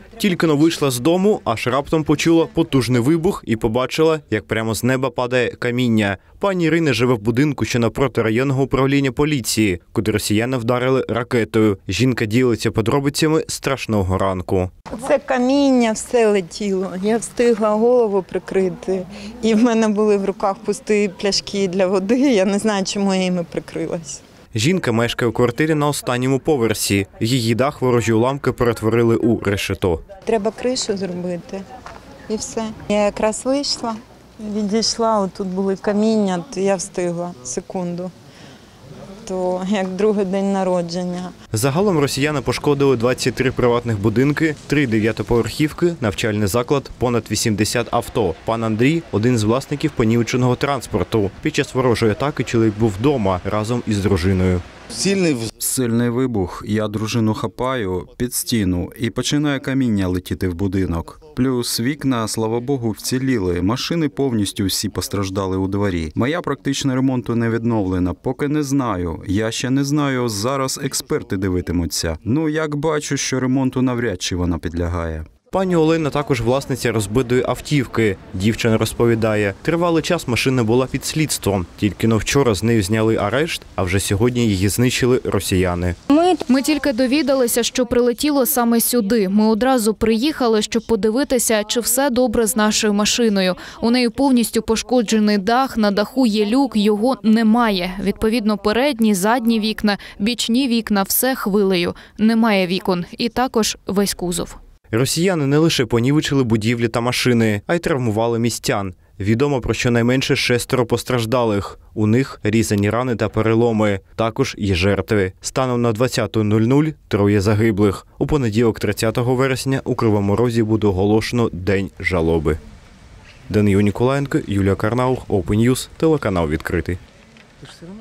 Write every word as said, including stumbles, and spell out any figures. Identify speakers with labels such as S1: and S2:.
S1: Тільки но вийшла з дому, аж раптом почула потужний вибух і побачила, як прямо з неба падає каміння. Пані Ірина живе в будинку, що навпроти районного управління поліції, куди росіяни вдарили ракетою. Жінка ділиться подробицями страшного ранку.
S2: Це каміння, все летіло. Я встигла голову прикрити. І в мене були в руках пусті пляшки для води. Я не знаю, чому я їми прикрилась.
S1: Жінка мешкає у квартирі на останньому поверсі. Її дах ворожі уламки перетворили у решето.
S2: Треба кришу зробити. І все. Я якраз вийшла, відійшла, отут були каміння, то я встигла секунду. То як другий день народження.
S1: Загалом росіяни пошкодили двадцять три приватних будинки, три дев'ятиповерхівки, навчальний заклад, понад вісімдесят авто. Пан Андрій – один з власників понівеченого транспорту. Під час ворожої атаки чоловік був вдома разом із дружиною.
S3: Сильний Сильний вибух. Я дружину хапаю під стіну і починає каміння летіти в будинок. Плюс вікна, слава Богу, вціліли. Машини повністю всі постраждали у дворі. Моя практично ремонту не відновлена, поки не знаю. Я ще не знаю, зараз експерти дивитимуться. Ну, як бачу, що ремонту навряд чи вона підлягає.
S1: Пані Олена також власниця розбитої автівки. Дівчина розповідає, тривалий час машина була під слідством. Тільки-но вчора з нею зняли арешт, а вже сьогодні її знищили росіяни.
S4: Ми, ми тільки довідалися, що прилетіло саме сюди. Ми одразу приїхали, щоб подивитися, чи все добре з нашою машиною. У неї повністю пошкоджений дах, на даху є люк, його немає. Відповідно, передні, задні вікна, бічні вікна – все хвилею. Немає вікон. І також весь кузов.
S1: Росіяни не лише понівечили будівлі та машини, а й травмували містян. Відомо про щонайменше шестеро постраждалих. У них різані рани та переломи. Також є жертви. Станом на двадцяту нуль нуль троє загиблих. У понеділок тридцятого вересня у Кривому Розі буде оголошено День жалоби. Даниїл Ніколаєнко, Юлія Карнаух, Open News, телеканал «Відкритий».